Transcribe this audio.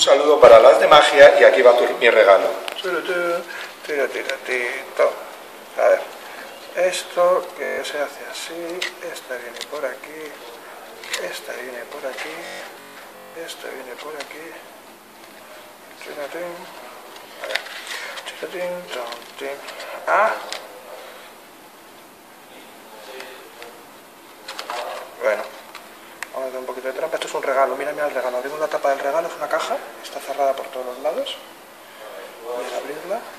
saludo para las de magia y aquí va mi regalo. A ver, esto que se hace así, esta viene por aquí, esta viene por aquí, esta viene por aquí. Ah. Bueno, vamos a hacer un poquito de trampa. Esto es un regalo, mira el regalo. Abrimos la tapa del regalo, es una caja, está cerrada por todos los lados. Voy a abrirla.